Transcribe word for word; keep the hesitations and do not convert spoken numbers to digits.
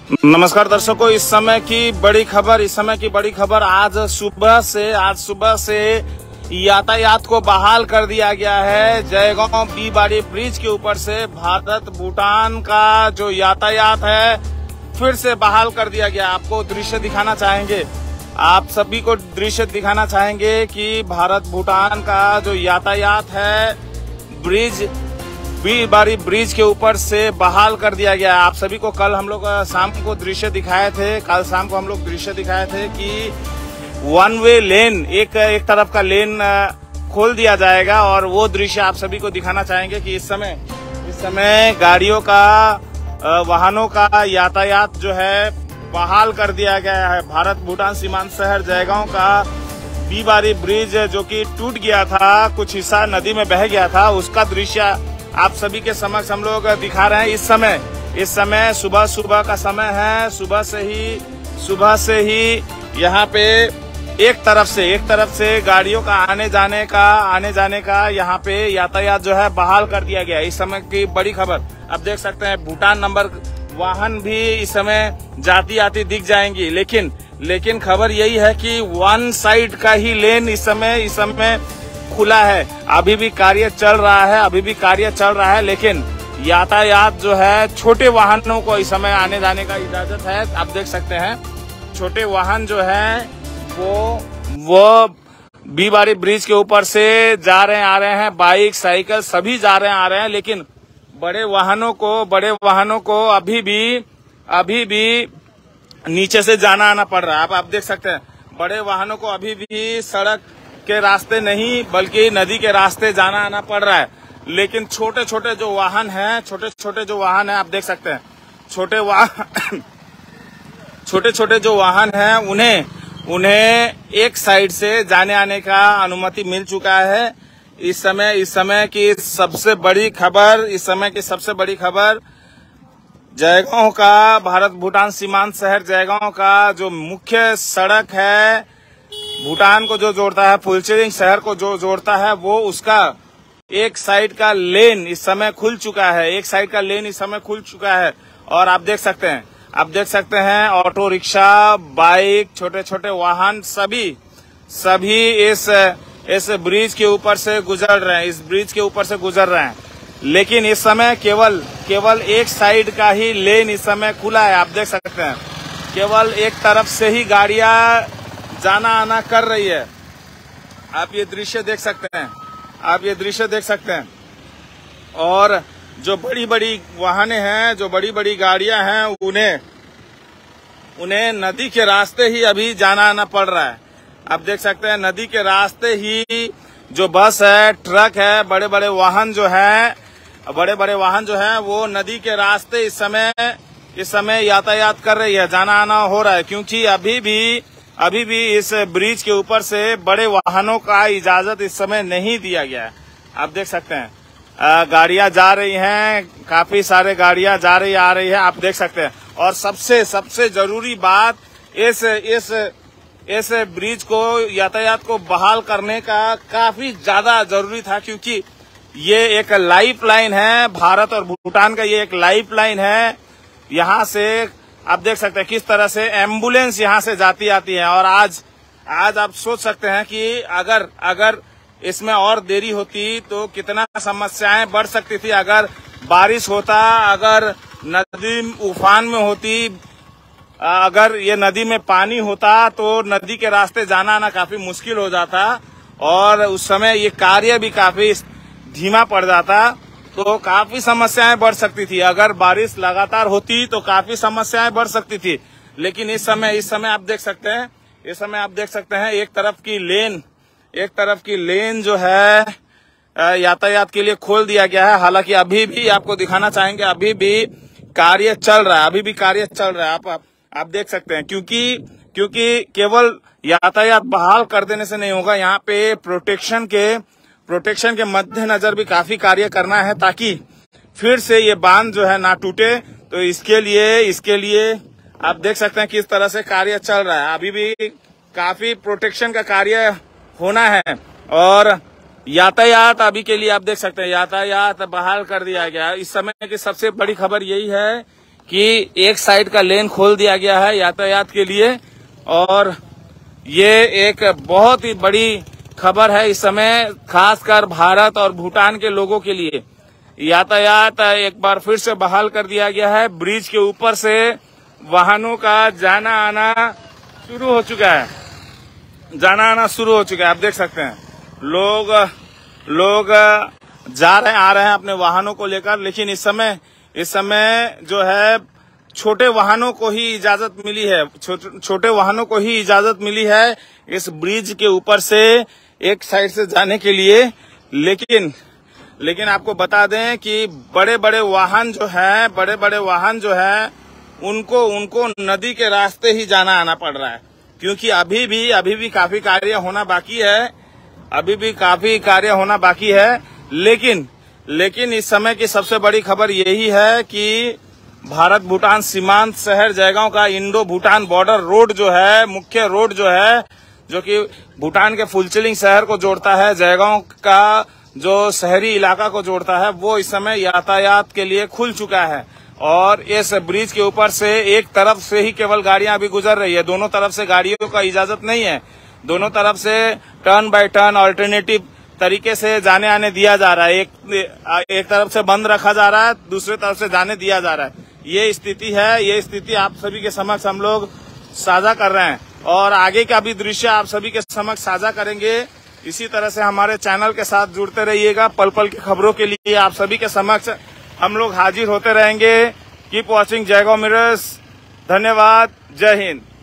नमस्कार दर्शकों, इस समय की बड़ी खबर इस समय की बड़ी खबर आज सुबह से आज सुबह से यातायात को बहाल कर दिया गया है। जयगांव बीबाड़ी ब्रिज के ऊपर से भारत भूटान का जो यातायात है फिर से बहाल कर दिया गया। आपको दृश्य दिखाना चाहेंगे, आप सभी को दृश्य दिखाना चाहेंगे कि भारत भूटान का जो यातायात है ब्रिज बीबाड़ी ब्रिज के ऊपर से बहाल कर दिया गया है। आप सभी को कल हम लोग शाम को दृश्य दिखाए थे कल शाम को हम लोग दृश्य दिखाए थे कि वन वे लेन एक एक तरफ का लेन खोल दिया जाएगा और वो दृश्य आप सभी को दिखाना चाहेंगे कि इस समय इस समय गाड़ियों का वाहनों का यातायात जो है बहाल कर दिया गया है। भारत भूटान सीमांत शहर जयगांव का बीबाड़ी ब्रिज जो कि टूट गया था, कुछ हिस्सा नदी में बह गया था, उसका दृश्य आप सभी के समक्ष हम लोग दिखा रहे हैं। इस समय इस समय सुबह सुबह का समय है। सुबह से ही सुबह से ही यहाँ पे एक तरफ से एक तरफ से गाड़ियों का आने जाने का आने जाने का यहाँ पे यातायात जो है बहाल कर दिया गया। इस समय की बड़ी खबर आप देख सकते हैं, भूटान नंबर वाहन भी इस समय जाती आती दिख जाएंगी, लेकिन लेकिन खबर यही है कि वन साइड का ही लेन इस समय इस समय खुला है। अभी भी कार्य चल रहा है अभी भी कार्य चल रहा है लेकिन यातायात जो है छोटे वाहनों को इस समय आने जाने का इजाजत है। आप देख सकते हैं छोटे वाहन जो है वो वो बीबाड़ी ब्रिज के ऊपर से जा रहे हैं आ रहे हैं, बाइक साइकिल सभी जा रहे हैं आ रहे हैं, लेकिन बड़े वाहनों को बड़े वाहनों को अभी भी अभी भी नीचे से जाना आना पड़ रहा है। आप आप देख सकते हैं बड़े वाहनों को अभी भी सड़क के रास्ते नहीं बल्कि नदी के रास्ते जाना आना पड़ रहा है। लेकिन छोटे छोटे जो वाहन हैं छोटे छोटे जो वाहन हैं आप देख सकते हैं छोटे वाहन छोटे छोटे जो वाहन हैं उन्हें उन्हें एक साइड से जाने आने का अनुमति मिल चुका है। इस समय इस समय की सबसे बड़ी खबर इस समय की सबसे बड़ी खबर जयगांव का भारत भूटान सीमांत शहर जयगांव का जो मुख्य सड़क है भूटान को जो जोड़ता है, फुलचेरिंग शहर को जो जोड़ता है, वो उसका एक साइड का लेन इस समय खुल चुका है एक साइड का लेन इस समय खुल चुका है। और आप देख सकते हैं आप देख सकते हैं ऑटो रिक्शा, बाइक, छोटे छोटे वाहन सभी सभी इस इस ब्रिज के ऊपर से गुजर रहे हैं इस ब्रिज के ऊपर से गुजर रहे हैं। लेकिन इस समय केवल केवल एक साइड का ही लेन इस समय खुला है। आप देख सकते हैं केवल एक तरफ से ही गाड़ियां जाना आना कर रही है। आप ये दृश्य देख सकते हैं आप ये दृश्य देख सकते हैं और जो बड़ी बड़ी वाहनें हैं जो बड़ी बड़ी गाड़ियां हैं उन्हें उन्हें नदी के रास्ते ही अभी जाना आना पड़ रहा है। आप देख सकते हैं नदी के रास्ते ही जो बस है, ट्रक है, बड़े बड़े वाहन जो है बड़े बड़े वाहन जो है वो नदी के रास्ते इस समय इस समय यातायात कर रही है, जाना आना हो रहा है, क्योंकि अभी भी अभी भी इस ब्रिज के ऊपर से बड़े वाहनों का इजाजत इस समय नहीं दिया गया है। आप देख सकते हैं गाड़ियां जा रही हैं, काफी सारे गाड़ियां जा रही आ रही है, आप देख सकते हैं। और सबसे सबसे जरूरी बात इस इस इस ब्रिज को यातायात को बहाल करने का काफी ज्यादा जरूरी था, क्योंकि ये एक लाइफ लाइन है भारत और भूटान का, ये एक लाइफ लाइन है। यहाँ से आप देख सकते हैं किस तरह से एम्बुलेंस यहाँ से जाती आती है। और आज आज आप सोच सकते हैं कि अगर अगर इसमें और देरी होती तो कितना समस्याएं बढ़ सकती थी। अगर बारिश होता, अगर नदी उफान में होती, अगर ये नदी में पानी होता तो नदी के रास्ते जाना आना काफी मुश्किल हो जाता और उस समय ये कार्य भी काफी धीमा पड़ जाता, तो काफी समस्याएं बढ़ सकती थी। अगर बारिश लगातार होती तो काफी समस्याएं बढ़ सकती थी। लेकिन इस समय इस समय आप देख सकते हैं इस समय आप देख सकते हैं एक तरफ की लेन एक तरफ की लेन जो है यातायात के लिए खोल दिया गया है। हालांकि अभी भी आपको दिखाना चाहेंगे अभी भी कार्य चल रहा है अभी भी कार्य चल रहा है आप आप, आप देख सकते हैं, क्योंकि क्योंकि केवल यातायात बहाल कर देने से नहीं होगा। यहाँ पे प्रोटेक्शन के प्रोटेक्शन के मद्देनजर भी काफी कार्य करना है ताकि फिर से ये बांध जो है ना टूटे। तो इसके लिए इसके लिए आप देख सकते हैं किस तरह से कार्य चल रहा है। अभी भी काफी प्रोटेक्शन का कार्य होना है और यातायात अभी के लिए आप देख सकते हैं यातायात बहाल कर दिया गया। इस समय की सबसे बड़ी खबर यही है कि एक साइड का लेन खोल दिया गया है यातायात के लिए। और ये एक बहुत ही बड़ी खबर है इस समय, खासकर भारत और भूटान के लोगों के लिए। यातायात एक बार फिर से बहाल कर दिया गया है। ब्रिज के ऊपर से वाहनों का जाना आना शुरू हो चुका है, जाना आना शुरू हो चुका है। आप देख सकते हैं लोग लोग जा रहे हैं, आ रहे हैं अपने वाहनों को लेकर। लेकिन इस समय इस समय जो है छोटे वाहनों को ही इजाजत मिली है, छो, छोटे वाहनों को ही इजाजत मिली है इस ब्रिज के ऊपर से एक साइड से जाने के लिए। लेकिन लेकिन आपको बता दें कि बड़े बड़े वाहन जो है बड़े बड़े वाहन जो है उनको उनको नदी के रास्ते ही जाना आना पड़ रहा है, क्योंकि अभी भी अभी भी काफी कार्य होना बाकी है अभी भी काफी कार्य होना बाकी है। लेकिन लेकिन इस समय की सबसे बड़ी खबर यही है कि भारत भूटान सीमांत शहर जयगांव का इंडो भूटान बॉर्डर रोड जो है, मुख्य रोड जो है, जो कि भूटान के फुलचिलिंग शहर को जोड़ता है, जयगांव का जो शहरी इलाका को जोड़ता है, वो इस समय यातायात के लिए खुल चुका है। और इस ब्रिज के ऊपर से एक तरफ से ही केवल गाड़ियां अभी गुजर रही है, दोनों तरफ से गाड़ियों का इजाजत नहीं है। दोनों तरफ से टर्न बाय टर्न ऑल्टरनेटिव तरीके से जाने आने दिया जा रहा है। एक एक तरफ से बंद रखा जा रहा है, दूसरी तरफ से जाने दिया जा रहा है। ये स्थिति है, ये स्थिति आप सभी के समक्ष हम लोग साझा कर रहे हैं और आगे का भी दृश्य आप सभी के समक्ष साझा करेंगे। इसी तरह से हमारे चैनल के साथ जुड़ते रहिएगा। पल पल की खबरों के लिए आप सभी के समक्ष हम लोग हाजिर होते रहेंगे। Keep watching Jaigaon mirrors. धन्यवाद। जय हिंद।